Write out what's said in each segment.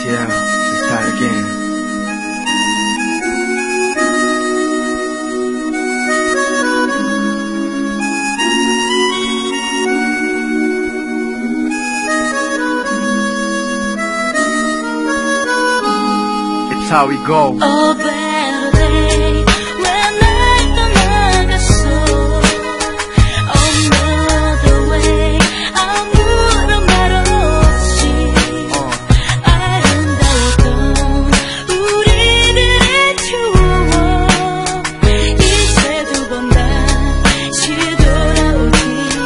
Yeah, we start again. It's how we go. Oh, better day when 날 떠나갔어. Another way 아무런 말 없이 아름다웠던 우리들의 추억 이제 두 번 다시 돌아오지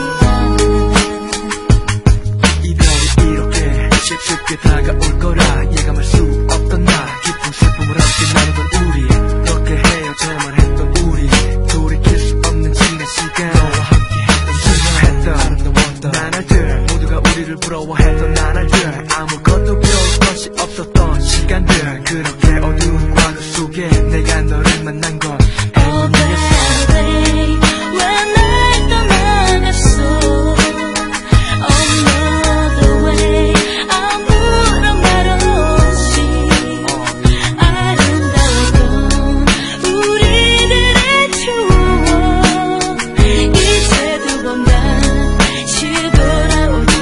않아. 이별이 이렇게 쉽게 다가올 거라 예감할 수 없던 나 깊은 슬픔을 함께 나누던 우리 그렇게 헤어져야만 했던 우리 돌이킬 수 없는 지난 시간 너와 함께 했던 순수했던 나날들 모두가 우리를 부러워했던 나날들 아무것도 배울 것이 없었던 시간들 그렇게 어두운 과거 속에 내가 너를 만난 건 행운이었어. when 날 떠나갔어. Another way 아무런 말 없이 아름다웠던 우리들의 추억 이제 두 번 다시 돌아오지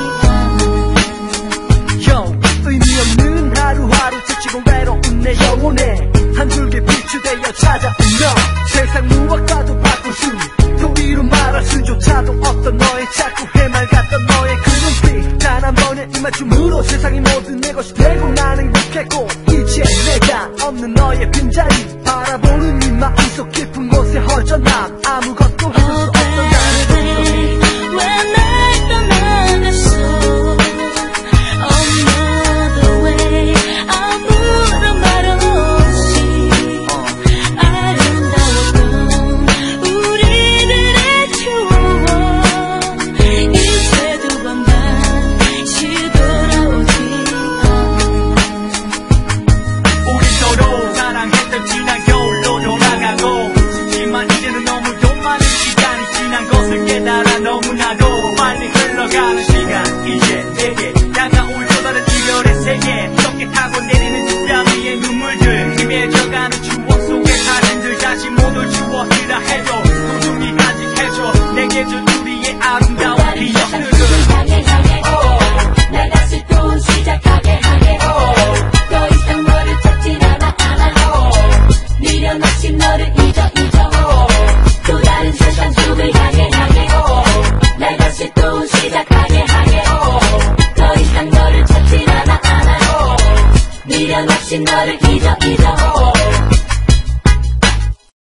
않아. Yo, 의미 없는 하루하루 지치고 외로운 내 영혼에 한 줄기 빛이 되어 찾아온 너 세상 무엇과도 바꿀 수도 이루 말할 수조차도 없던 너의 자꾸 해맑았던 너의 그 눈빛 단 한 번의 이 맞춤으로 세상이 모두 내 것이 되고 나는 행복했고 이제 내가 없는 너의 빈자리 바라보는 이 마음속 깊은 곳에 허전함 아무것도 해줄 수 없던 나를 보니 when 날 떠나갔어. Another way 아무런 말 없이 아름다웠던 우리들의 추억 이제 두 번 다시 돌아오지 않아. 우리 서로 사랑했던 지난 겨울로 돌아가고 싶지만 이제는 너무도 많은 시간이 지난 것을 깨달아 너무나도 빨리 흘러가는 시간 이제 내게 다가올 또 다른 이별의 세계 좁게 타고 내리는 뒷땅 위의 눈물들 희미해져가는 추억 속의 사진들 다시 모두 지워지라 해도 소중히 간직해줘 내게 준 우리의 아름다운 기억들을 날 다시 또 시작하게 하게 더 이상 너를 찾진 않아 미련 없이 너를 잊어 또 다른 세상 속을 향해 날 다시 또 시작하게 하게 더 이상 너를 찾진 않아 미련 없이 너를 잊어